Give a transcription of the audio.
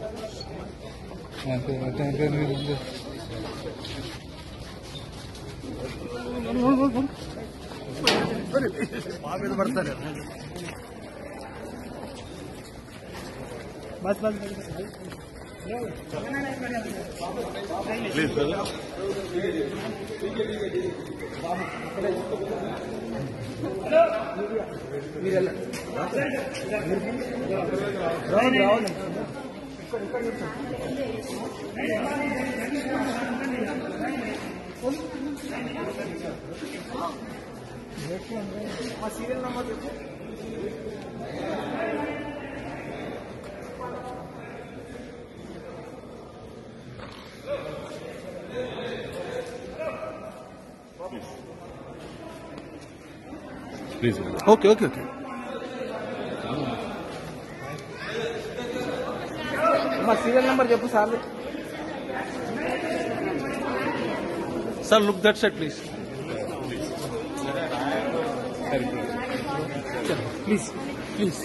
बस बस please serial number please okay okay okay serial number చెప్పు sir sir look that side please please please